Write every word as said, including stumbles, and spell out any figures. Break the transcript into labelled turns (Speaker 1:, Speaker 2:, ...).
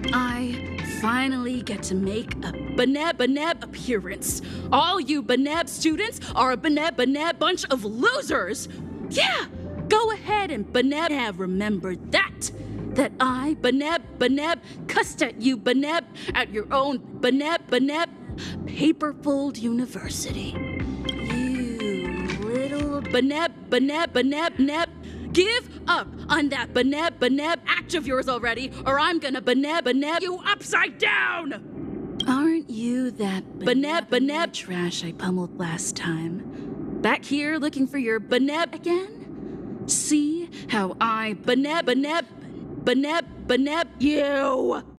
Speaker 1: I finally get to make a Baneb Baneb appearance. All you Baneb students are a Baneb Baneb bunch of losers. Yeah, go ahead and Baneb. Remember that. That I, Baneb Baneb, cussed at you Baneb at your own Baneb Baneb paper-fold university. You little Baneb Baneb Baneb Neb. Give up on that Baneb Baneb act of yours already, or I'm gonna Baneb Baneb you upside down! Aren't you that Baneb Baneb trash I pummeled last time? Back here looking for your Baneb again? See how I Baneb Baneb Baneb Baneb you!